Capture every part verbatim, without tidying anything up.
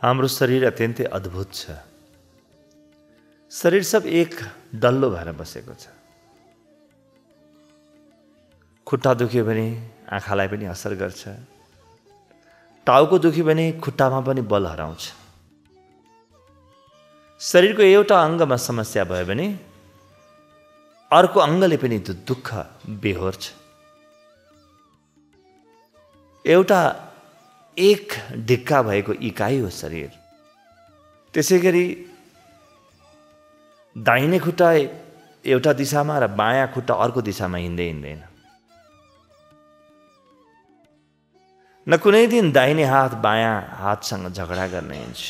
हाम्रो शरीर अत्यन्तै अद्भुत छ। शरीर सब एक डल्लो भएर बसेको छ। खुट्टा दुख्यो भने आँखालाई पनि असर गर्छ। टाउको दुख्यो भने खुट्टामा पनि बल हराउँछ। शरीरको एउटा अङ्गमा समस्या भयो भने अर्को अङ्गले पनि त्यो दुःख बेहोर्छ। एउटा एक ढिक्का भएको इकाइ हो शरीर। त्यसै गरी दाहिने खुट्टा एउटा दिशामा र बायाँ खुट्टा अर्को दिशामा हिँड्दै हिँड्दैन। न कुनै दिन दाहिने हात बायाँ हातसँग झगडा गर्न हिँड्छ।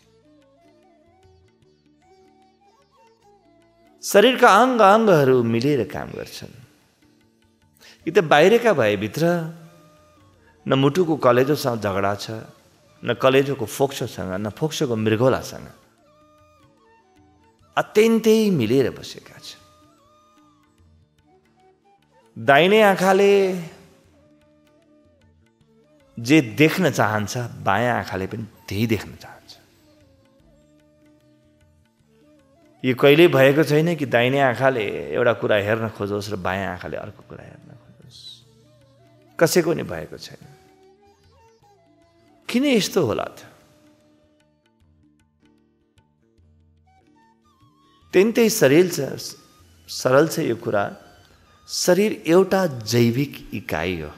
शरीरका अङ्ग अङ्गहरू मिलेर काम गर्छन्। कि त बाहिरका भए भित्र न मुटुको कलेजोसँग झगडा छ, न कलेजोको फोक्सोसँग, न फोक्सोको मृगौलासँग। अत्यन्तै मिलेर बसेका छन्। दाहिने आँखाले जे देख्न चाहन्छ बायाँ आँखाले पनि त्यही देख्न चाहन्छ। यो कहिल्यै भएको छैन कि दाहिने आँखाले एउटा कुरा हेर्न खोजोस् र बायाँ आँखाले अर्को कुरा हेर्न खोजोस्। कसैको नि भएको छैन। किन यस्तो होला त? त्यन्तै शरीर छ, सरल छ यो कुरा। शरीर एउटा जैविक इकाइ हो,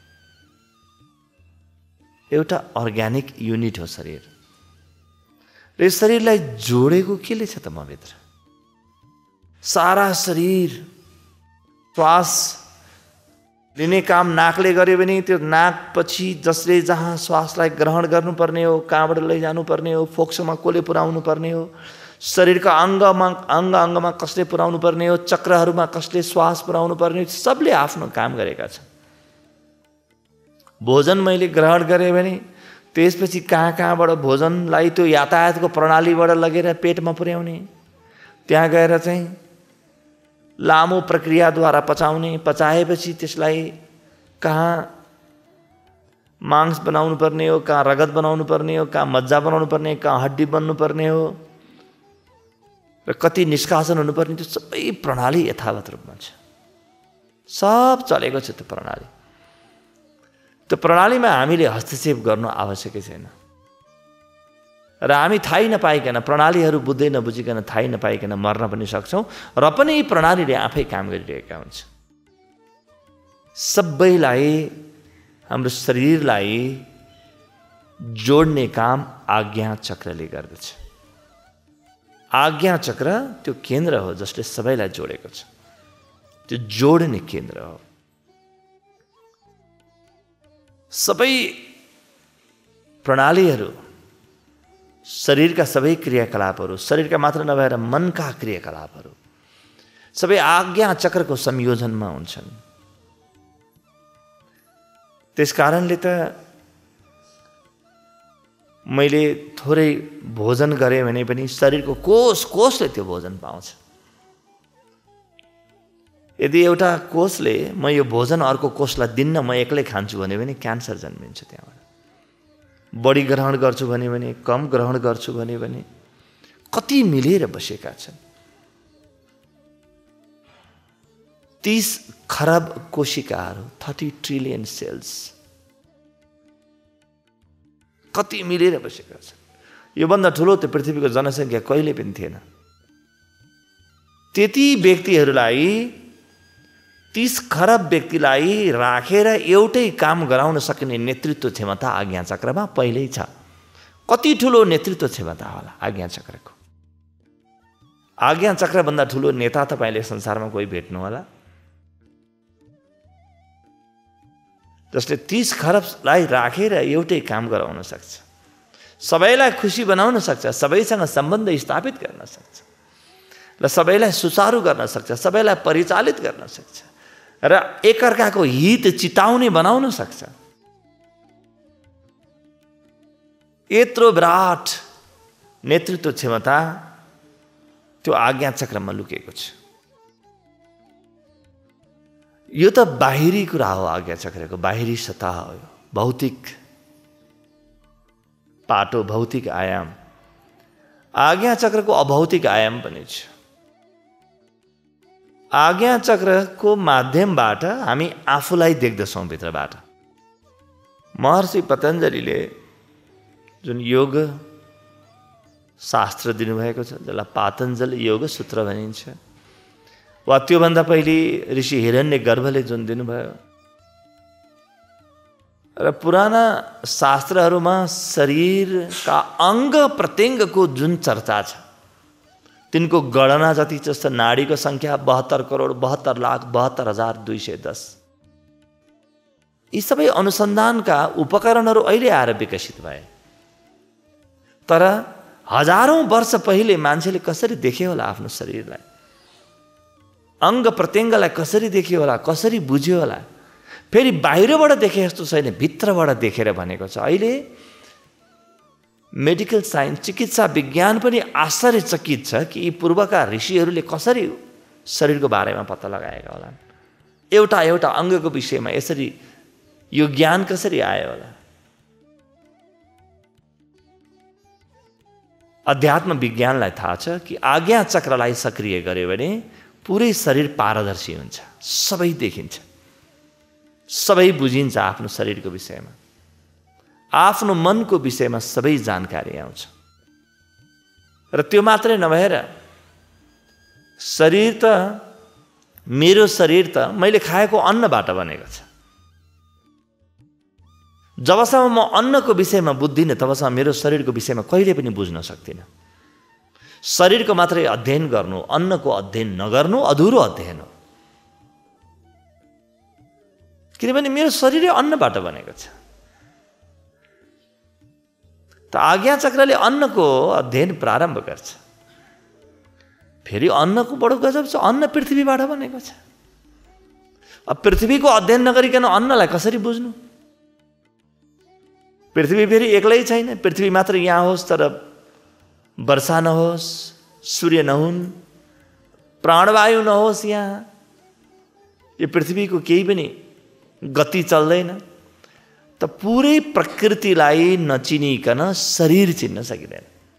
एउटा अर्ग्यानिक युनिट हो शरीर। र यस शरीरलाई जोडेको केले छ त म भित्र? सारा शरीर श्वास लिने काम नाकले गर्यो भने त्यो नाक पछि जसले जहाँ श्वासलाई ग्रहण गर्नुपर्ने हो, कहाँबाट लैजानु पर्ने हो, फोक्सोमा कसले पुर्याउनु पर्ने हो, शरीरका अङ्गमा अङ्ग अङ्गमा कसले पुर्याउनु पर्ने हो, चक्रहरूमा कसले श्वास पुर्याउनु पर्ने हो, सबले आफ्नो काम गरेका छन्। भोजन मैले ग्रहण गरेँ भने त्यसपछि कहाँ कहाँबाट भोजनलाई त्यो यातायातको प्रणालीबाट लगेर पेटमा पुर्याउने, त्यहाँ गएर चाहिँ लामो प्रक्रियाद्वारा पचाउने, पचाएपछि त्यसलाई कहाँ मांस बनाउनु पर्ने हो, कहाँ रगत बनाउनु पर्ने हो, कहाँ मज्जा बनाउनु पर्ने, कहाँ हड्डी बन्नु पर्ने हो र कति निष्कासन हुनुपर्ने, त्यो सबै प्रणाली यथावत रूपमा छ। सब चलेको छ त्यो प्रणाली। त्यो प्रणालीमा हामीले हस्तक्षेप गर्नु आवश्यकै छैन। र हामी थाहै नपाइकन, प्रणालीहरू बुझ्दै नबुझिकन, थाहै नपाइकन मर्न पनि सक्छौँ र पनि यी प्रणालीले आफै काम गरिरहेका हुन्छ। सबैलाई, हाम्रो शरीरलाई जोड्ने काम आज्ञा चक्रले गर्दछ। आज्ञा चक्र त्यो केन्द्र हो जसले सबैलाई जोडेको छ। त्यो जोड्ने केन्द्र हो। सबै प्रणालीहरू, शरीरका सबै क्रियाकलापहरू, शरीरका मात्र नभएर मनका क्रियाकलापहरू सबै आज्ञा चक्रको संयोजनमा हुन्छन्। त्यसकारणले त मैले थोरै भोजन गरेँ भने पनि शरीरको कोष कोषले त्यो भोजन पाउँछ। यदि एउटा कोषले म यो भोजन अर्को कोषलाई दिन्न, म एक्लै खान्छु भने पनि क्यान्सर जन्मिन्छ। त्यहाँबाट बढी ग्रहण गर्छु भने भने कम ग्रहण गर्छु भने भने कति मिलेर बसेका छन्। तीस खरब कोशिकाहरू, थर्टी ट्रिलियन सेल्स, कति मिलेर बसेका छन्। योभन्दा ठुलो त्यो पृथ्वीको जनसङ्ख्या कहिले पनि थिएन। त्यति व्यक्तिहरूलाई, तीस खरब व्यक्तिलाई राखेर एउटै काम गराउन सकिने नेतृत्व क्षमता आज्ञा चक्रमा पहिल्यै छ। कति ठुलो नेतृत्व क्षमता होला आज्ञा चक्रको। आज्ञा चक्रभन्दा ठुलो नेता तपाईँले संसारमा कोही भेट्नु होला जसले तीस खरबलाई राखेर एउटै काम गराउन सक्छ, सबैलाई खुसी बनाउन सक्छ, सबैसँग सम्बन्ध स्थापित गर्न सक्छ र सबैलाई सुचारू गर्न सक्छ, सबैलाई परिचालित गर्न सक्छ र एकअर्काको हित चिताउने बनाउन सक्छ। यत्रो विराट नेतृत्व क्षमता त्यो आज्ञा चक्रमा लुकेको छ। यो त बाहिरी कुरा हो। आज्ञा चक्रको बाहिरी सतह हो, भौतिक पाटो भौतिक आयाम, आज्ञा चक्रको अभौतिक आयाम पनि छ। आज्ञा चक्रको माध्यमबाट हामी आफूलाई देख्दछौँ भित्रबाट। महर्षि पतञ्जलिले जुन योग शास्त्र दिनुभएको छ, जसलाई पातञ्जल योग सूत्र भनिन्छ, वा त्योभन्दा पहिले ऋषि हिरण्य गर्भले जुन दिनुभयो, र पुराना शास्त्रहरूमा शरीरका अङ्ग प्रत्यङ्गको जुन चर्चा छ, तिनको गणना जति जस्तो नाडीको सङ्ख्या बहत्तर करोड बहत्तर लाख बहत्तर हजार दुई सय दस। यी सबै अनुसन्धानका उपकरणहरू अहिले आएर विकसित भए, तर हजारौँ वर्ष पहिले मान्छेले कसरी देख्यो होला आफ्नो शरीरलाई, अङ्ग प्रत्यङ्गलाई कसरी देख्यो होला, कसरी बुझ्यो होला, फेरि बाहिरबाट देखे जस्तो छैन, भित्रबाट देखेर भनेको छ। अहिले मेडिकल साइन्स, चिकित्सा विज्ञान पनि आश्चर्यचकित छ कि यी पूर्वका ऋषिहरूले कसरी शरीरको बारेमा पत्ता लगाएका होला, एउटा एउटा अङ्गको विषयमा यसरी यो ज्ञान कसरी आयो होला। अध्यात्म विज्ञानलाई थाहा छ कि आज्ञा चक्रलाई सक्रिय गर्यो भने पुरै शरीर पारदर्शी हुन्छ, सबै देखिन्छ, सबै बुझिन्छ, आफ्नो शरीरको विषयमा, आफ्नो मनको विषयमा सबै जानकारी आउँछ। र त्यो मात्रै नभएर शरीर त, मेरो शरीर त मैले खाएको अन्नबाट बनेको छ। जबसम्म म अन्नको विषयमा बुझ्दिनँ तबसम्म मेरो शरीरको विषयमा कहिले पनि बुझ्न सक्दिनँ। शरीरको मात्रै अध्ययन गर्नु, अन्नको अध्ययन नगर्नु अधुरो अध्ययन हो, किनभने मेरो शरीरै अन्नबाट बनेको छ। त आज्ञा चक्रले अन्नको अध्ययन प्रारम्भ गर्छ। फेरि अन्नको बडो गजब छ, अन्न पृथ्वीबाट बनेको छ। अब पृथ्वीको अध्ययन नगरिकन अन्नलाई कसरी बुझ्नु? पृथ्वी फेरि एक्लै छैन, पृथ्वी मात्र यहाँ होस् तर वर्षा नहोस्, सूर्य नहुन्, प्राणवायु नहोस्, यहाँ यो पृथ्वीको केही पनि गति चल्दैन, त पुरै प्रकृतिलाई नचिनिकन शरीर चिन्न सकिँदैन।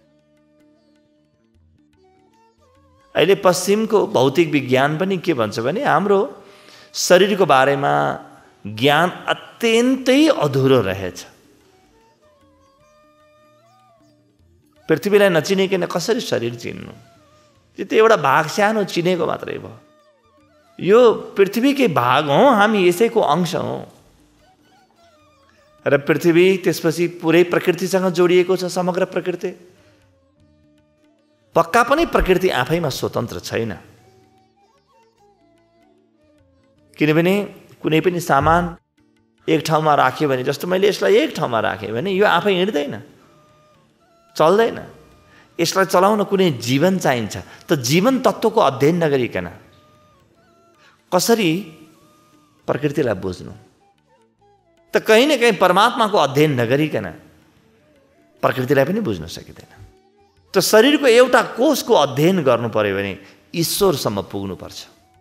अहिले पश्चिमको भौतिक विज्ञान पनि के भन्छ भने हाम्रो शरीरको बारेमा ज्ञान अत्यन्तै अधुरो रहेछ। पृथ्वीलाई नचिनिकन कसरी शरीर चिन्नु? यो त एउटा भाग सानो चिनेको मात्रै भयो। यो पृथ्वीकै भाग हो, हामी यसैको अंश हौँ। र पृथ्वी त्यसपछि पुरै प्रकृतिसँग जोडिएको छ, समग्र प्रकृति। पक्का पनि प्रकृति आफैमा स्वतन्त्र छैन, किनभने कुनै पनि सामान एक ठाउँमा राख्यो भने, जस्तो मैले यसलाई एक ठाउँमा राखेँ भने यो आफै हिँड्दैन, चल्दैन। यसलाई चलाउन कुनै जीवन चाहिन्छ। त जीवन तत्त्वको अध्ययन नगरिकन कसरी प्रकृतिलाई बुझ्नु? त कहीँ न कहीँ परमात्माको अध्ययन नगरिकन प्रकृतिलाई पनि बुझ्न सकिँदैन। त शरीरको एउटा कोषको अध्ययन गर्नु पर्यो भने ईश्वरसम्म पुग्नुपर्छ,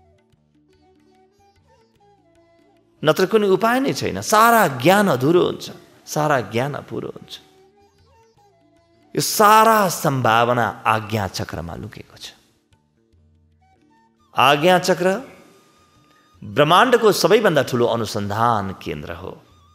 नत्र कुनै उपाय नै छैन। सारा ज्ञान अधुरो हुन्छ, सारा ज्ञान अपुरो हुन्छ। यो सारा सम्भावना आज्ञा चक्रमा लुकेको छ। आज्ञा चक्र ब्रह्माण्डको सबैभन्दा ठुलो अनुसन्धान केन्द्र हो।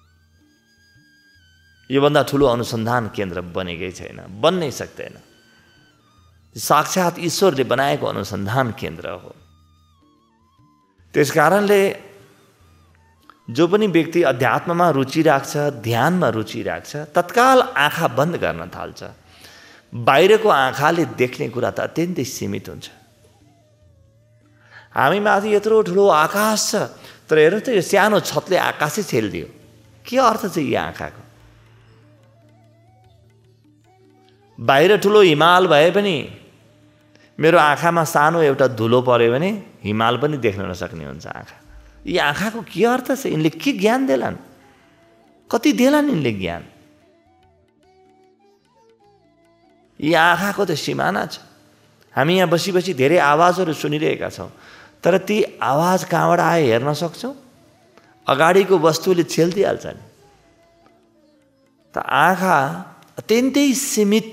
योभन्दा ठुलो अनुसन्धान केन्द्र बनेकै छैन, बन्नै सक्दैन। साक्षात् ईश्वरले बनाएको अनुसन्धान केन्द्र हो। त्यसकारणले जो पनि व्यक्ति अध्यात्ममा रुचि राख्छ, ध्यानमा रुचि राख्छ, तत्काल आँखा बन्द गर्न थाल्छ। बाहिरको आँखाले देख्ने कुरा त अत्यन्तै सीमित हुन्छ। हामी माथि यत्रो ठुलो आकाश छ, तर हेर्नु त यो सानो छतले आकाशै छेलिदियो। के अर्थ छ यो आँखाको? बाहिर ठुलो हिमाल भए पनि मेरो आँखामा सानो एउटा धुलो पर्यो भने हिमाल पनि देख्न नसक्ने हुन्छ आँखा। यी आँखाको के अर्थ छ? यिनले के ज्ञान देलान्? कति देलान् यिनले ज्ञान? यी आँखाको त सिमाना छ। हामी यहाँ बसी बसी धेरै आवाजहरू सुनिरहेका छौँ, तर ती आवाज कहाँबाट आए हेर्न सक्छौँ? अगाडिको वस्तुले छेल्दिहाल्छ नि। त आँखा अत्यन्तै सीमित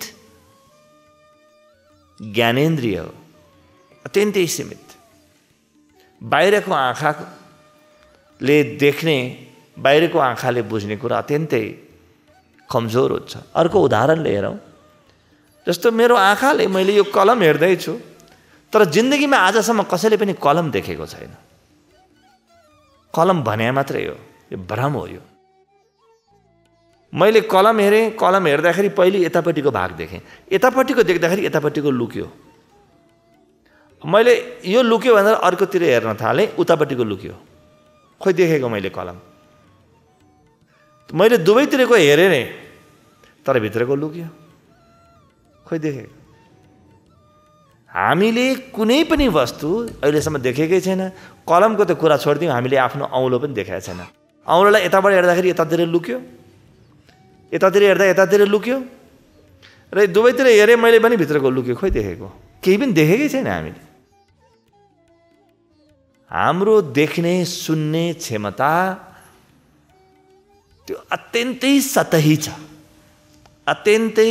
ज्ञानेन्द्रिय हो, अत्यन्तै सीमित। बाहिरको आँखाले देख्ने, बाहिरको आँखाले बुझ्ने कुरा अत्यन्तै कमजोर हुन्छ। अर्को उदाहरण लिएर जस्तो मेरो आँखाले मैले यो कलम हेर्दैछु, तर जिन्दगीमा आजसम्म कसैले पनि कलम देखेको छैन। कलम भने मात्रै हो, यो भ्रम हो। यो मैले कलम हेरेँ, कलम हेर्दाखेरि पहिले यतापट्टिको भाग देखेँ, यतापट्टिको देख्दाखेरि यतापट्टिको लुक्यो। मैले यो लुक्यो भनेर अर्कोतिर हेर्न थालेँ, उतापट्टिको लुक्यो। खोइ देखेको मैले कलम। मैले दुवैतिरको हेरेँ नै, तर भित्रको लुक्यो। खोइ देखेको। हामीले कुनै पनि वस्तु अहिलेसम्म देखेकै छैन। कलमको त कुरा छोडिदिउँ, हामीले आफ्नो औँलो पनि देखाएको छैन। औँलोलाई यताबाट हेर्दाखेरि यतातिर लुक्यो, यतातिर हेर्दा यतातिर लुक्यो, र दुवैतिर हेरेँ मैले पनि भित्रको लुक्यो। खोइ देखेको, केही पनि देखेकै छैन हामीले। हाम्रो देख्ने सुन्ने क्षमता त्यो अत्यन्तै सतही छ, अत्यन्तै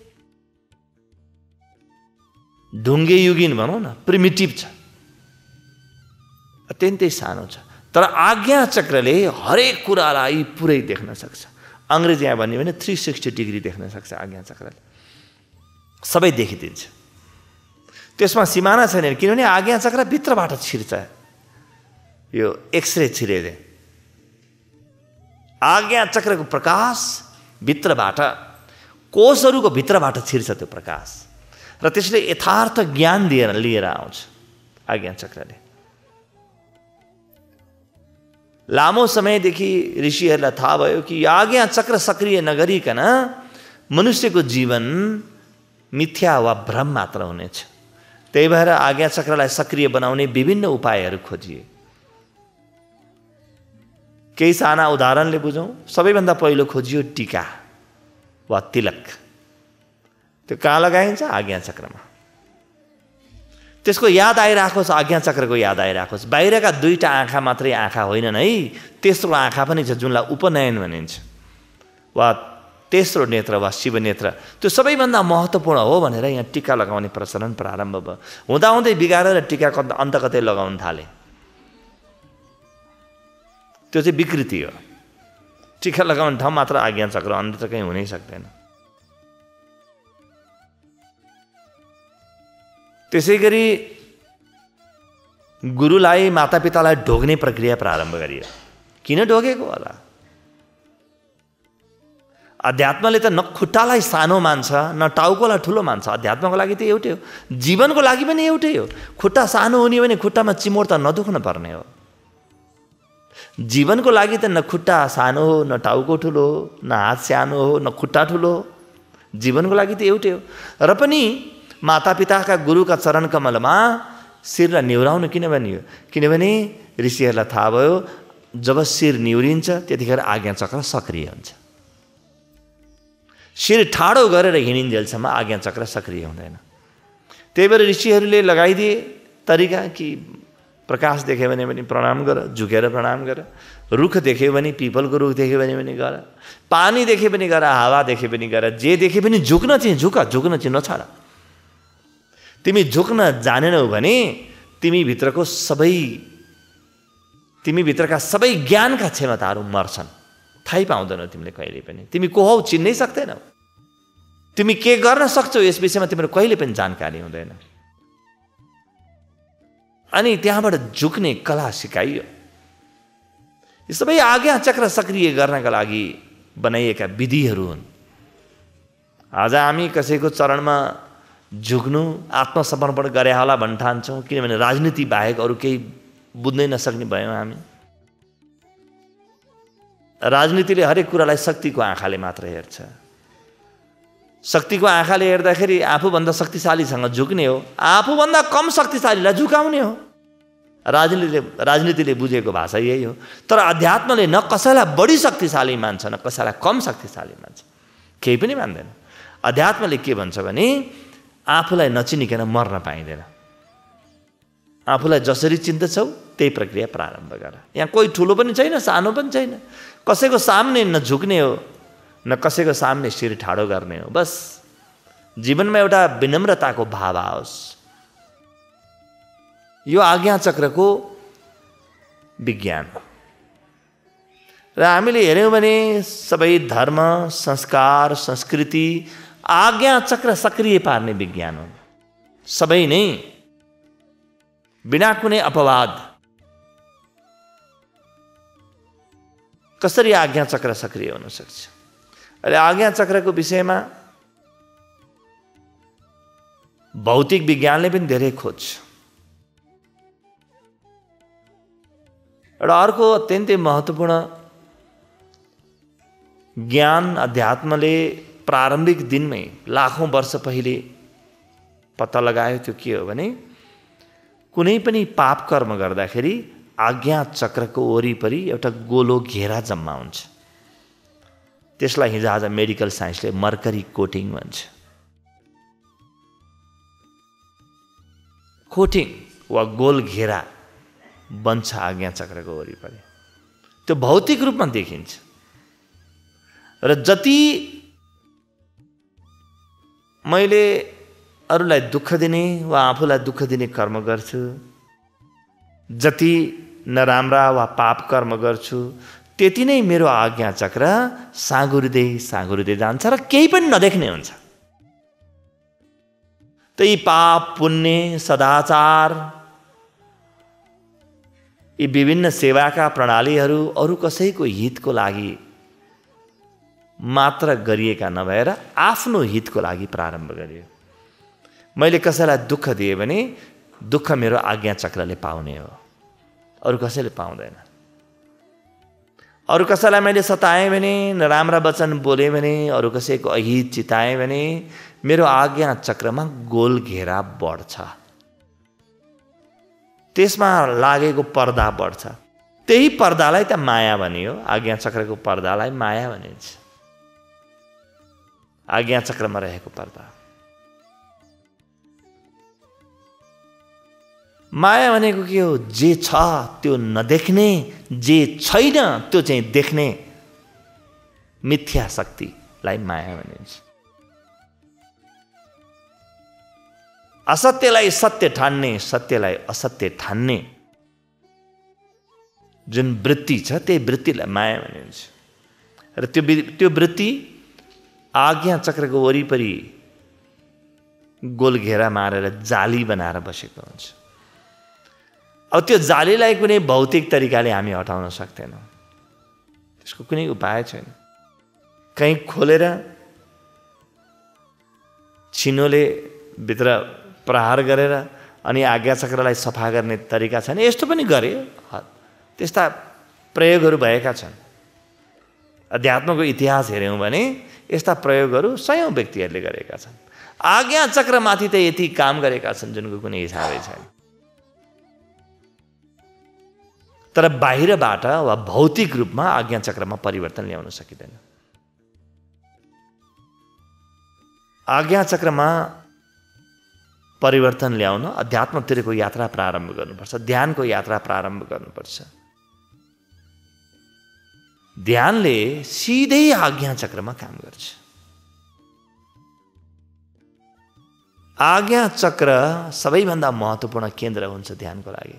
ढुङ्गे युगिन भनौँ न, प्रिमिटिभ छ, अत्यन्तै सानो छ। तर आज्ञा चक्रले हरेक कुरालाई पुरै देख्न सक्छ। अङ्ग्रेजीमा भन्यो भने थ्री सिक्सटी डिग्री देख्न सक्छ आज्ञा चक्रले, सबै देखिदिन्छ। त्यसमा सिमाना छैन, किनभने आज्ञा चक्र भित्रबाट छिर्छ। यो एक्सरे छिरेले आज्ञा चक्रको प्रकाश भित्रबाट, कोषहरूको भित्रबाट छिर्छ त्यो प्रकाश, र त्यसले यथार्थ ज्ञान दिएर लिएर आउँछ आज्ञा चक्रले। लामो समयदेखि ऋषिहरूलाई थाहा भयो कि यो आज्ञा चक्र सक्रिय नगरिकन मनुष्यको जीवन मिथ्या वा भ्रम मात्र हुनेछ। त्यही भएर आज्ञा चक्रलाई सक्रिय बनाउने विभिन्न उपायहरू खोजिए। केही साना उदाहरणले बुझौँ। सबैभन्दा पहिलो खोजियो टीका वा तिलक। त्यो कहाँ लगाइन्छ? आज्ञा चक्रमा। त्यसको याद आइराखोस्, आज्ञा चक्रको याद आइराखोस्। बाहिरका दुईटा आँखा मात्रै आँखा होइनन् है, तेस्रो आँखा पनि छ जुनलाई उपनयन भनिन्छ, वा तेस्रो नेत्र वा शिव नेत्र। त्यो सबैभन्दा महत्त्वपूर्ण हो भनेर यहाँ टीका लगाउने प्रचलन प्रारम्भ भयो। हुँदाहुँदै बिगारेर टीका अन्त कतै लगाउन थाले, त्यो चाहिँ विकृति हो। टीका लगाउने ठाउँ मात्र आज्ञा चक्र, अन्त त कहीँ हुनै सक्दैन। त्यसै गरी गुरुलाई, मातापितालाई ढोग्ने प्रक्रिया प्रारम्भ गरियो। किन ढोगेको होला? अध्यात्मले त न खुट्टालाई सानो मान्छ, न टाउकोलाई ठुलो मान्छ। अध्यात्मको लागि त एउटै हो, जीवनको लागि पनि एउटै हो। खुट्टा सानो हुने भने खुट्टामा चिमोड त नदुख्न पर्ने हो। जीवनको लागि त न खुट्टा सानो हो, न टाउको ठुलो हो, न हात सानो हो, न खुट्टा ठुलो हो। जीवनको लागि त एउटै हो। र पनि मातापिताका गुरुका चरण कमलमा शिरलाई निहुराउनु किन भनियो? किनभने ऋषिहरूलाई थाहा भयो जब शिर निहुरिन्छ त्यतिखेर आज्ञा चक्र सक्रिय हुन्छ। शिर ठाडो गरेर हिँडिन्जेलसम्म आज्ञा चक्र सक्रिय हुँदैन। त्यही भएर ऋषिहरूले लगाइदिए तरिका कि प्रकाश देख्यो भने पनि प्रणाम गर, झुकेर प्रणाम गर। रुख देख्यो भने, पिपलको रुख देख्यो भने पनि गर, पानी देख्यो भने गर, हावा देख्यो भने गर, जे देख्यो भने झुक्न चाहिँ झुक, झुक्न चाहिँ नछाड। तिमी झुक्न जानेनौ भने तिमी भित्रको सबै तिमी भित्रका सबै ज्ञानका क्षमताहरू मर्छन्, थाहै पाउँदैनौ तिमीले कहिले पनि। तिमी को हौ चिन्नै सक्दैनौ। तिमी के गर्न सक्छौ यस विषयमा तिम्रो कहिले पनि जानकारी हुँदैन। अनि त्यहाँबाट झुक्ने कला सिकाइयो। यो सबै आज्ञा चक्र सक्रिय गर्नका लागि बनाइएका विधिहरू हुन्। आज हामी कसैको चरणमा झुक्नु, आत्मसमर्पण गरे होला भन्न ठान्छौँ, किनभने राजनीति बाहेक अरू केही बुझ्नै नसक्ने भयौँ हामी। राजनीतिले हरेक कुरालाई शक्तिको आँखाले मात्र हेर्छ। शक्तिको आँखाले हेर्दाखेरि आफूभन्दा शक्तिशालीसँग झुक्ने हो, आफूभन्दा कम शक्तिशालीलाई झुकाउने हो। राजनीतिले राजनीतिले बुझेको भाषा यही हो। तर अध्यात्मले न कसैलाई बढी शक्तिशाली मान्छ, न कसैलाई कम शक्तिशाली मान्छ, केही पनि मान्दैन। अध्यात्मले के भन्छ भने आफूलाई नचिनिकन मर्न पाइँदैन। आफूलाई जसरी चिन्दछौ त्यही प्रक्रिया प्रारम्भ गर। यहाँ कोही ठुलो पनि छैन, सानो पनि छैन। कसैको सामने नझुक्ने हो, न कसैको सामने शिर ठाडो गर्ने हो। बस जीवनमा एउटा विनम्रताको भाव आओस्। यो आज्ञा चक्रको विज्ञान हो। र हामीले हेर्यौँ भने सबै धर्म, संस्कार, संस्कृति आज्ञा चक्र सक्रिय पार्ने विज्ञान हो। सबै नै बिना कुनै अपवाद। कसरी आज्ञा चक्र सक्रिय हुन सक्छ? अहिले आज्ञा चक्रको विषयमा भौतिक विज्ञानले पनि धेरै खोज्छ। एउटा अर्को अत्यन्तै महत्त्वपूर्ण ज्ञान अध्यात्मले प्रारम्भिक दिनमै लाखौं वर्ष पहिले पत्ता लगायो। त्यो के हो भने कुनै पनि पाप कर्म गर्दाखेरि आज्ञा चक्रको वरिपरि एउटा गोलो घेरा जम्मा हुन्छ। त्यसलाई हिजो आज मेडिकल साइन्सले मर्करी कोटिङ भन्छ। कोटिङ वा गोल घेरा बन्छ आज्ञा चक्रको वरिपरि। त्यो भौतिक रूपमा देखिन्छ। र जति मैले अरूलाई दुःख दिने वा आफूलाई दुःख दिने कर्म गर्छु, जति नराम्रा वा पाप कर्म गर्छु, त्यति नै मेरो आज्ञा चक्र साँगुरिँदै साँगुरिँदै जान्छ र केही पनि नदेख्ने हुन्छ। त्यही पाप, पुण्य, सदाचार, यी विभिन्न सेवाका प्रणालीहरू अरू कसैको हितको लागि मात्र गरिएका नभएर आफ्नो हितको लागि प्रारम्भ गरियो। मैले कसैलाई दुःख दिएँ भने दुःख मेरो आज्ञा चक्रले पाउने हो, अरू कसैले पाउँदैन। अरू कसैलाई मैले सताएँ भने, नराम्रा वचन बोलेँ भने, अरू कसैको अहित चिताएँ भने मेरो आज्ञा चक्रमा गोल घेरा बढ्छ। त्यसमा लागेको पर्दा बढ्छ। त्यही पर्दालाई त माया भनियो। आज्ञा चक्रको पर्दालाई माया भनिन्छ। आज्ञा चक्रमा रहेको पर्दा। माया भनेको के हो? जे छ त्यो नदेख्ने, जे छैन त्यो चाहिँ देख्ने मिथ्या शक्तिलाई माया भनिन्छ। असत्यलाई सत्य ठान्ने, सत्यलाई असत्य ठान्ने जुन वृत्ति छ त्यही वृत्तिलाई माया भनिन्छ। र त्यो त्यो वृत्ति आज्ञा चक्रको वरिपरि गोल घेरा मारेर जाली बनाएर बसेको हुन्छ। अब त्यो जालीलाई कुनै भौतिक तरिकाले हामी हटाउन सक्दैनौँ। त्यसको कुनै उपाय छैन। कहीँ खोलेर छिनोले भित्र प्रहार गरेर अनि आज्ञा चक्रलाई सफा गर्ने तरिका छैन। यस्तो पनि गरे, त्यस्ता प्रयोगहरू भएका छन्। अध्यात्मको इतिहास हेऱ्यौँ भने यस्ता प्रयोगहरू सयौं व्यक्तिहरूले गरेका छन्। आज्ञा चक्रमाथि त यति काम गरेका छन् जुनको कुनै हिसाबै छैन। तर बाहिरबाट वा भौतिक रूपमा आज्ञा चक्रमा परिवर्तन ल्याउन सकिँदैन। आज्ञा चक्रमा परिवर्तन ल्याउन अध्यात्मतिरको यात्रा प्रारम्भ गर्नुपर्छ, ध्यानको यात्रा प्रारम्भ गर्नुपर्छ। ध्यानले सिधै आज्ञा चक्रमा काम गर्छ। आज्ञा चक्र सबैभन्दा महत्त्वपूर्ण केन्द्र हुन्छ ध्यानको लागि।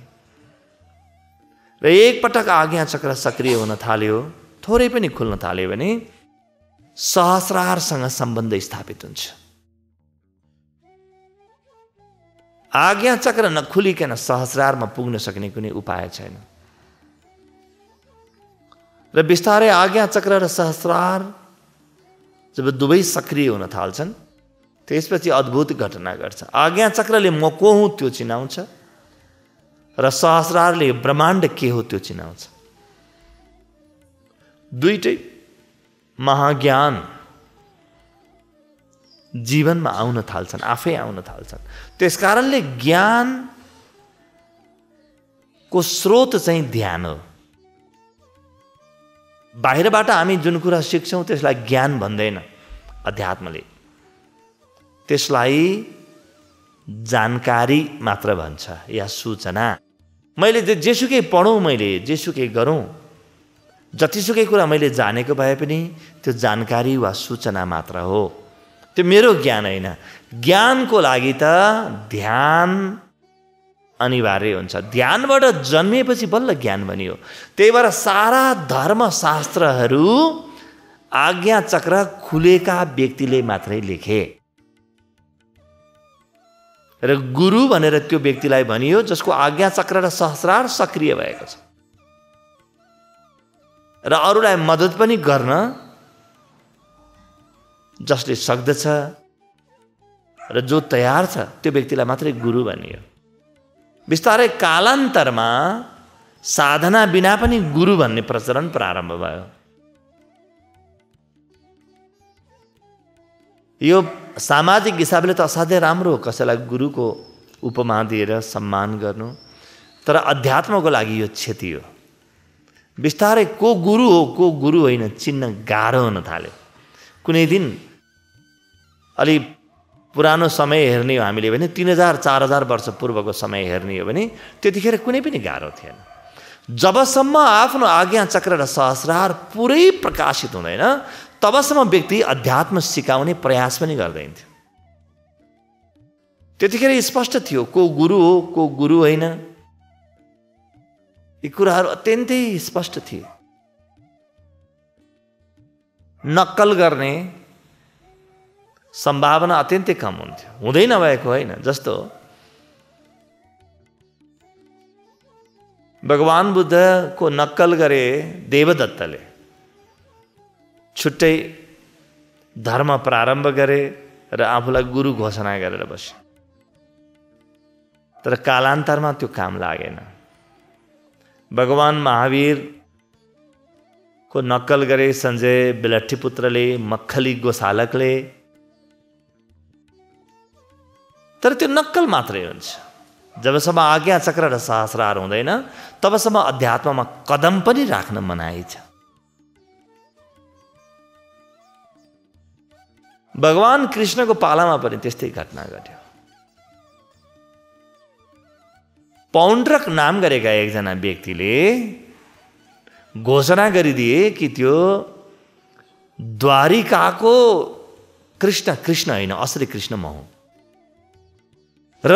र एकपटक आज्ञा चक्र सक्रिय हुन थाल्यो, थोरै पनि खुल्न थाल्यो भने सहस्रारसँग सम्बन्ध स्थापित हुन्छ। आज्ञा चक्र नखुलिकन सहस्रारमा पुग्न सक्ने कुनै उपाय छैन। र बिस्तारै आज्ञा चक्र र सहस्रार जब दुवै सक्रिय हुन थाल्छन् त्यसपछि अद्भुत घटना घट्छ। आज्ञा चक्रले म को हुँ त्यो चिनाउँछ र सहस्रारले ब्रह्माण्ड के हो त्यो चिनाउँछ। दुईटै महाज्ञान जीवनमा आउन थाल्छन्, आफै आउन थाल्छन्। त्यसकारणले ज्ञानको स्रोत चाहिँ ध्यान हो। बाहिरबाट हामी जुन कुरा सिक्छौँ त्यसलाई ज्ञान भन्दैन अध्यात्मले, त्यसलाई जानकारी मात्र भन्छ या सूचना। मैले जेसुकै पढौँ, मैले जेसुकै गरौँ, जतिसुकै कुरा मैले जानेको भए पनि त्यो जानकारी वा सूचना मात्र हो, त्यो मेरो ज्ञान होइन। ज्ञानको लागि त ध्यान अनिवार्य हुन्छ। ध्यानबाट जन्मिएपछि बल्ल ज्ञान बनियो। त्यही भएर सारा धर्मशास्त्रहरू आज्ञा चक्र खुलेका व्यक्तिले मात्रै लेखे र गुरु भनेर त्यो व्यक्तिलाई भनियो जसको आज्ञा चक्र र सहस्रार सक्रिय भएको छ र अरूलाई मद्दत पनि गर्न जसले सक्दछ र जो तयार छ त्यो व्यक्तिलाई मात्रै गुरु भनियो। बिस्तारै कालान्तरमा साधना बिना पनि गुरु भन्ने प्रचलन प्रारम्भ भयो। यो सामाजिक हिसाबले त असाध्यै राम्रो हो कसैलाई गुरुको उपमा दिएर सम्मान गर्नु, तर अध्यात्मको लागि यो क्षति हो। बिस्तारै को गुरु हो को गुरु होइन चिन्न गाह्रो हुन थाल्यो। कुनै दिन अलि पुरानो समय हेर्ने हो हामीले भने तीन हजार चार हजार वर्ष पूर्वको समय हेर्ने हो भने त्यतिखेर कुनै पनि गाह्रो थिएन। जबसम्म आफ्नो आज्ञा चक्र र सहस्रार पुरै प्रकाशित हुँदैन तबसम्म व्यक्ति अध्यात्म सिकाउने प्रयास पनि गर्दैन थियो। त्यतिखेर स्पष्ट थियो को गुरु हो को गुरु होइन। यी कुराहरू अत्यन्तै स्पष्ट थिए। नक्कल गर्ने सम्भावना अत्यन्तै कम हुन्थ्यो, हुँदै नभएको होइन। जस्तो भगवान बुद्धको नक्कल गरे देवदत्तले, छुट्टै धर्म प्रारम्भ गरे र आफूलाई गुरु घोषणा गरेर बसे। तर कालान्तरमा त्यो काम लागेन। भगवान महावीर को नक्कल गरे सञ्जय बिलट्ठी पुत्रले, मक्खली गोसालकले, तर त्यो नक्कल मात्रै हुन्छ। जबसम्म आज्ञा चक्र र सहस्रार हुँदैन तबसम्म अध्यात्ममा कदम पनि राख्न मनाही छ। भगवान कृष्णको पालामा पनि त्यस्तै घटना घट्यो। पौण्ड्रक नाम गरेका एकजना व्यक्तिले घोषणा गरिदिए कि त्यो द्वारिकाको कृष्ण कृष्ण होइन असली कृष्ण म हुँ। र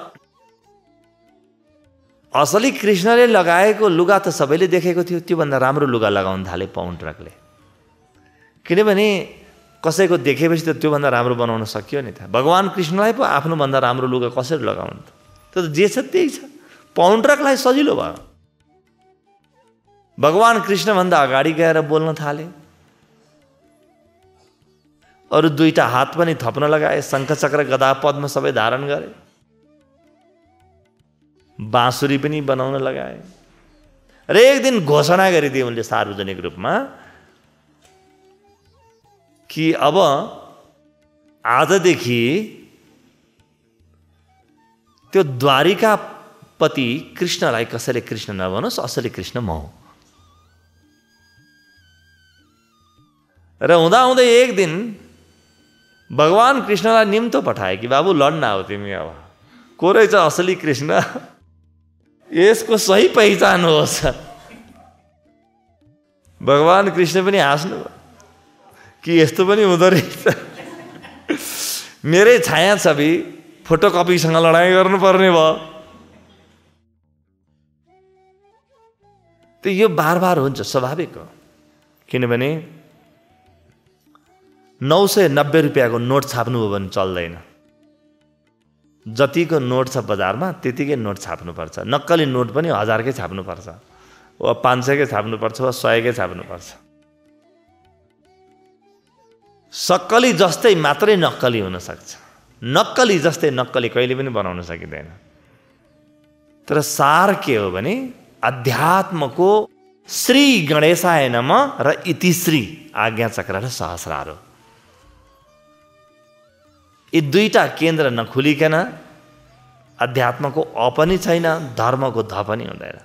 असली कृष्णले लगाएको लुगा त सबैले देखेको थियो, त्योभन्दा राम्रो लुगा लगाउन थाले पौण्ड्रकले। किनभने कसैको देखेपछि त त्योभन्दा राम्रो बनाउन सकियो नि त। भगवान कृष्णलाई पो आफ्नोभन्दा राम्रो लुगा कसरी लगाउनु त? त्यो त जे छ त्यही छ। पौण्ड्रकलाई सजिलो भयो। भगवान कृष्णभन्दा अगाडि गएर बोल्न थाले। अरू दुईटा हात पनि थप्न लगाए, शङ्ख चक्र गदा पद्म सबै धारण गरे, बाँसुरी पनि बनाउन लगाए। र एक दिन घोषणा गरिदिए उनले सार्वजनिक रूपमा कि अब आजदेखि त्यो द्वारिकापति कृष्णलाई कसैले कृष्ण नभनोस्, असली कृष्ण म हुँ। र हुँदा हुँदै एक दिन भगवान कृष्णलाई निम्तो पठाए कि बाबु लड्न आऊ तिमी, अब को रहेछ असली कृष्ण, यसको सही पहिचान होस्। भगवान कृष्ण पनि हाँस्नु कि यस्तो पनि हुँदो रहेछ, मेरै छाया छवि फोटोकपीसँग लडाइँ गर्नुपर्ने भयो। त यो बार बार हुन्छ, स्वाभाविक हो। किनभने नौ सय नब्बे रुपियाँको नोट छाप्नु हो भने चल्दैन। जतिको नोट छ बजारमा त्यतिकै नोट छाप्नुपर्छ। नक्कली नोट पनि हजारकै छाप्नुपर्छ, वा पाँच सयकै छाप्नुपर्छ, वा सयकै छाप्नुपर्छ। सक्कली जस्तै मात्रै नक्कली हुन सक्छ, नक्कली जस्तै नक्कली कहिले पनि बनाउन सकिँदैन। तर सार के हो भने अध्यात्मको श्री गणेशाय नमः र इतिश्री आज्ञा चक्र र सहस्रार हो। यी दुईटा केन्द्र नखुलिकन अध्यात्मको अ पनि छैन, धर्मको ध पनि हुँदैन।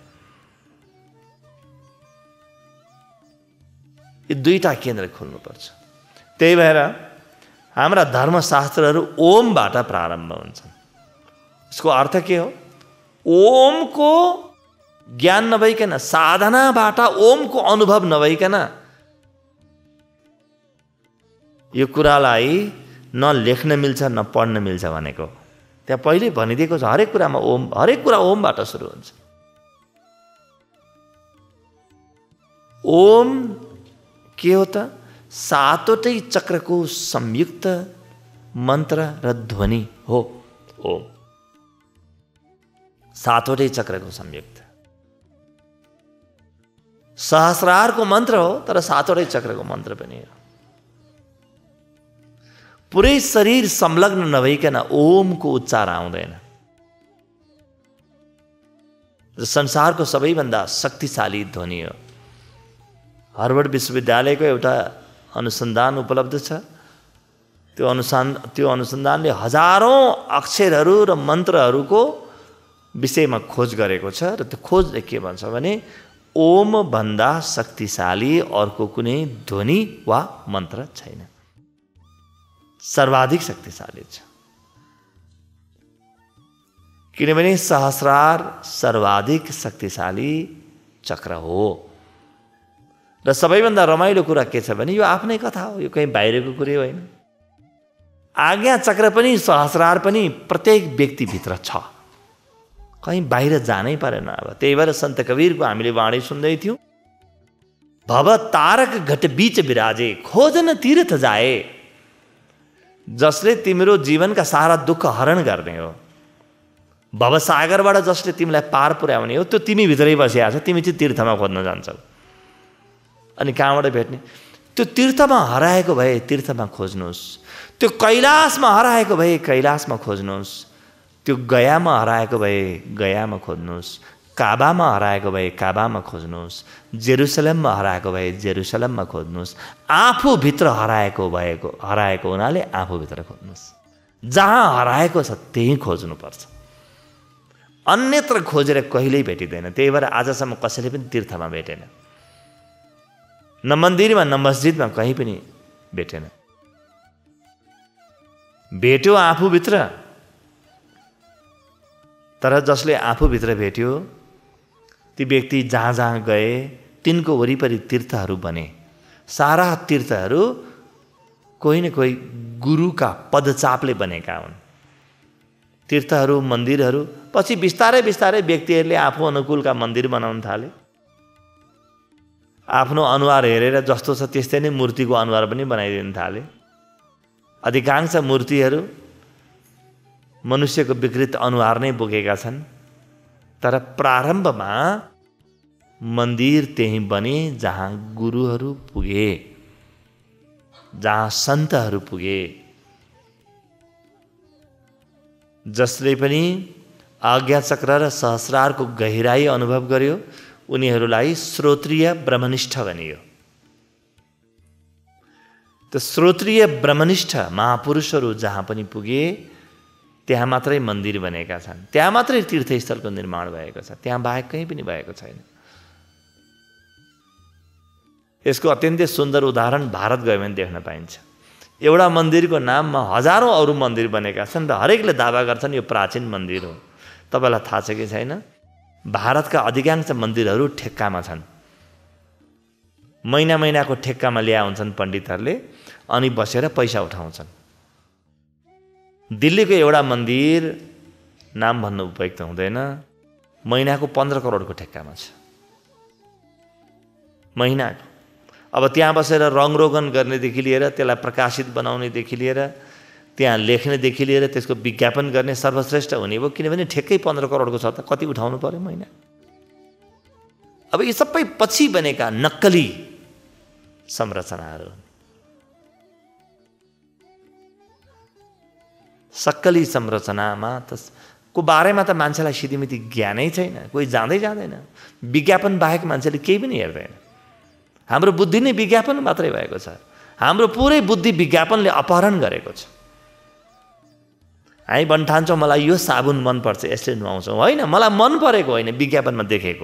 यी दुईटा केन्द्र खुल्नुपर्छ। त्यही भएर हाम्रा धर्मशास्त्रहरू ओमबाट प्रारम्भ हुन्छन्। यसको अर्थ के हो? ओमको ज्ञान नभइकन, साधनाबाट ओमको अनुभव नभइकन यो कुरालाई न लेख्न मिल्छ न पढ्न मिल्छ भनेको त्यहाँ पहिले भनिदिएको छ। हरेक कुरामा ओम, हरेक कुरा ओमबाट सुरु हुन्छ। ओम के हो त? सातवटै चक्रको संयुक्त मन्त्र र ध्वनि हो ओम। सातवटै चक्रको संयुक्त सहस्रारको मन्त्र हो, तर सातवटै चक्रको मन्त्र पनि हो। पुरै शरीर संलग्न नभइकन ओमको उच्चार आउँदैन। संसारको सबैभन्दा शक्तिशाली ध्वनि हो। हार्वर्ड विश्वविद्यालयको एउटा अनुसन्धान उपलब्ध छ। त्यो अनुसन्धान त्यो अनुसन्धानले हजारौं अक्षरहरू र मन्त्रहरूको विषयमा खोज गरेको छ र त्यो खोजले के भन्छ भने ओम भन्दा शक्तिशाली अर्को कुनै ध्वनि वा मन्त्र छैन। सर्वाधिक शक्तिशाली छ, किनभने सहस्रार सर्वाधिक शक्तिशाली चक्र हो। र सबैभन्दा रमाइलो कुरा के छ भने यो आफ्नै कथा हो, यो कहीँ बाहिरको कुरै होइन। आज्ञा चक्र पनि सहस्रार पनि प्रत्येक व्यक्तिभित्र छ, कहीँ बाहिर जानै परेन। अब त्यही भएर सन्त कबीरको हामीले वाणी सुन्दै थियौँ, भव तारक घट बीच विराजे खोजन तीर्थ जाए। जसले तिम्रो जीवनका सारा दुःख हरण गर्ने हो, भवसागरबाट जसले तिमीलाई पार पुर्याउने हो, त्यो तिमी भित्रै बसिरहेको छ। तिमी चाहिँ तीर्थमा खोज्न जान्छौ। अनि कहाँबाट भेट्ने? त्यो तीर्थमा हराएको भए तीर्थमा खोज्नुहोस्, त्यो कैलाशमा हराएको भए कैलाशमा खोज्नुहोस्, त्यो गयामा हराएको भए गयामा खोज्नुहोस्, काबामा हराएको भए काबामा खोज्नुहोस्, जेरुसलेममा हराएको भए जेरुसलेममा खोज्नुहोस्। आफूभित्र हराएको भएको हराएको हुनाले आफूभित्र खोज्नुहोस्। जहाँ हराएको छ त्यहीँ खोज्नुपर्छ, अन्यत्र खोजेर कहिल्यै भेटिँदैन। त्यही भएर आजसम्म कसैले पनि तीर्थमा भेटेन, न मन्दिरमा न मस्जिदमा, कहीँ पनि भेटेन। भेट्यो आफूभित्र। तर जसले आफूभित्र भेट्यो ती व्यक्ति जहाँ जहाँ गए तिनको वरिपरि तीर्थहरू बने। सारा तीर्थहरू कोही न कोही गुरुका पदचापले बनेका हुन्। तीर्थहरू, मन्दिरहरू पछि बिस्तारै बिस्तारै व्यक्तिहरूले आफू अनुकूलका मन्दिर बनाउन थाले। आफ्नो अनुहार हेरेर जस्तो छ त्यस्तै नै मूर्तिको अनुहार पनि बनाइदिन थाले। अधिकांश मूर्तिहरू मनुष्यको विकृत अनुहार नै बोकेका छन्। तर प्रारम्भमा मन्दिर त्यही बने जहाँ गुरुहरू पुगे, जहाँ सन्तहरू पुगे। जसले पनि आज्ञाचक्र र सहस्रारको गहिराई अनुभव गर्यो उनीहरूलाई श्रोत्रिय ब्रह्मनिष्ठ भनियो। त्यो श्रोत्रिय ब्रह्मनिष्ठ महापुरुषहरू जहाँ पनि पुगे त्यहाँ मात्रै मन्दिर बनेका छन्, त्यहाँ मात्रै तीर्थस्थलको निर्माण भएको छ, त्यहाँ बाहेक कहीँ पनि भएको छैन। यसको अत्यन्तै सुन्दर उदाहरण भारत गयो भने देख्न पाइन्छ। एउटा मन्दिरको नाममा हजारौं अरू मन्दिर बनेका छन् र हरेकले दावा गर्छन् यो प्राचीन मन्दिर हो। तपाईँलाई थाहा छ कि छैन? भारतका अधिकांश मन्दिरहरू ठेक्कामा छन्। महिना महिनाको ठेक्कामा ल्या हुन्छन् पण्डितहरूले, अनि बसेर पैसा उठाउँछन्। दिल्लीको एउटा मन्दिर, नाम भन्नु उपयुक्त हुँदैन, महिनाको पन्ध्र करोडको ठेक्कामा छ। महिनाको। अब त्यहाँ बसेर रङरोगन गर्नेदेखि लिएर त्यसलाई प्रकाशित बनाउनेदेखि लिएर त्यहाँ लेख्नेदेखि लिएर त्यसको विज्ञापन गर्ने सर्वश्रेष्ठ हुने भयो। किनभने ठेक्कै पन्ध्र करोडको छ त कति उठाउनु पर्यो महिना। अब यी सबै पछि बनेका नक्कली संरचनाहरू, सक्कली संरचनामा त को बारेमा त मान्छेलाई सिधीमिति ज्ञानै छैन, कोही जाँदै जाँदैन। विज्ञापन बाहेक मान्छेले केही पनि हेर्दैन। हाम्रो बुद्धि नै विज्ञापन मात्रै भएको छ। हाम्रो पुरै बुद्धि विज्ञापनले अपहरण गरेको छ। हामी भन्न ठान्छौँ मलाई यो साबुन मनपर्छ यसले नुहाउँछौँ, होइन, मलाई मन परेको होइन, विज्ञापनमा देखेको।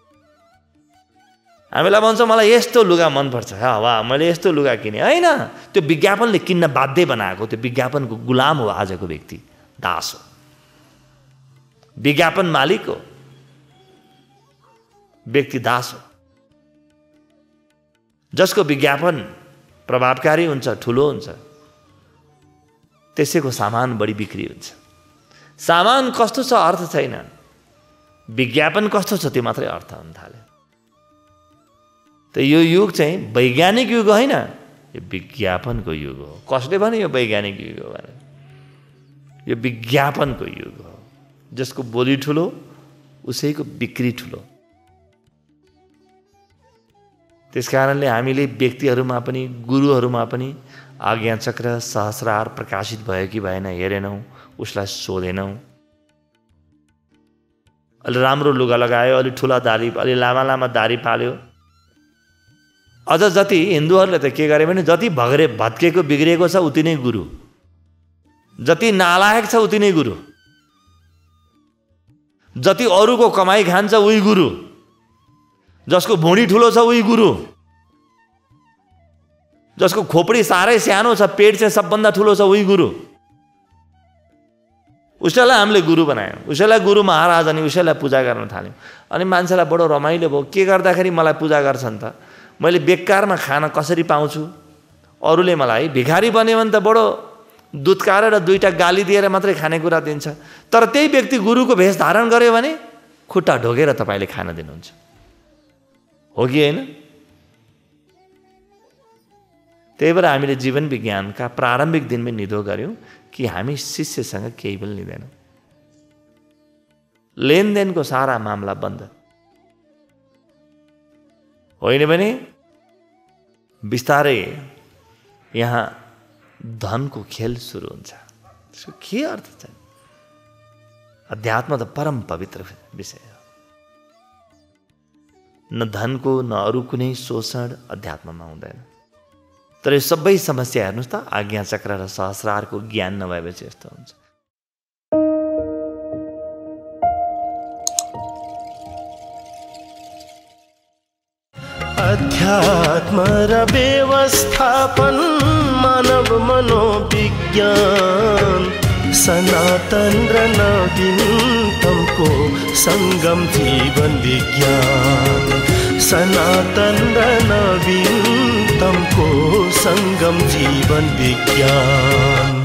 हामीलाई भन्छौँ मलाई यस्तो लुगा मनपर्छ, हा वा मैले यस्तो लुगा किने, होइन, त्यो विज्ञापनले किन्न बाध्य बनाएको। त्यो विज्ञापनको गुलाम हो आजको व्यक्ति, दास हो, विज्ञापन मालिक हो। व्यक्ति दास हो। जसको विज्ञापन प्रभावकारी हुन्छ, ठुलो हुन्छ, त्यसैको सामान बढी बिक्री हुन्छ। सामान कस्तो छ अर्थ छैन, विज्ञापन कस्तो छ त्यो मात्रै अर्थ हुन थाल्यो। त यो युग चाहिँ वैज्ञानिक युग होइन, यो विज्ञापनको युग हो। कसले भने यो वैज्ञानिक युग हो भने? यो विज्ञापनको युग हो। जसको बोली ठुलो उसैको बिक्री ठुलो। त्यसकारणले हामीले व्यक्तिहरूमा पनि गुरुहरूमा पनि आज्ञाचक्र सहस्रार प्रकाशित भयो कि भएन हेरेनौँ, उसलाई सोधेनौँ। अलि राम्रो लुगा लगायो, अलि ठुला दारी, अलि लामा लामा दारी पाल्यो। अझ जति हिन्दूहरूले त के गरे भने जति भगरे भत्केको बिग्रिएको छ उति नै गुरु, जति नालायक छ उति नै गुरु, जति अरूको कमाई खान्छ उही गुरु, जसको भुँडी ठुलो छ उही गुरु, जसको खोपडी साह्रै सानो छ पेट चाहिँ सबभन्दा ठुलो छ उही गुरु। उसैलाई हामीले गुरु बनायौँ, उसैलाई गुरु महाराज अनि उसैलाई पूजा गर्न थाल्यौँ। अनि मान्छेलाई बडो रमाइलो भयो, के गर्दाखेरि मलाई पूजा गर्छन् त? मैले बेकारमा खाना कसरी पाउँछु? अरूले मलाई भिखारी बन्यो भने त बडो दुधकार र दुईटा गाली दिएर मात्रै खानेकुरा दिन्छ, तर त्यही व्यक्ति गुरुको भेष धारण गर्यो भने खुट्टा ढोगेर तपाईँले खाना दिनुहुन्छ, हो कि होइन? त्यही भएर हामीले जीवन विज्ञानका प्रारम्भिक दिनमै निधो गऱ्यौँ कि हामी शिष्यसँग केही पनि लिँदैनौँ। लेनदेनको सारा मामला बन्द, होइन भने बिस्तारै यहाँ धनको खेल सुरु हुन्छ। त्यसको के अर्थ छ? अध्यात्म त परम पवित्र विषय हो। न धनको न अरू कुनै शोषण अध्यात्ममा हुँदैन। तर यो सबै समस्या हेर्नुहोस् त आज्ञाचक्र र सहस्रारको ज्ञान नभएपछि यस्तो हुन्छ। अध्यात्म र व्यवस्थापन मानव मनोविज्ञान सनातन र नवीनतमको संगम जीवन विज्ञान सनातन र नवीनतमको संगम जीवन विज्ञान।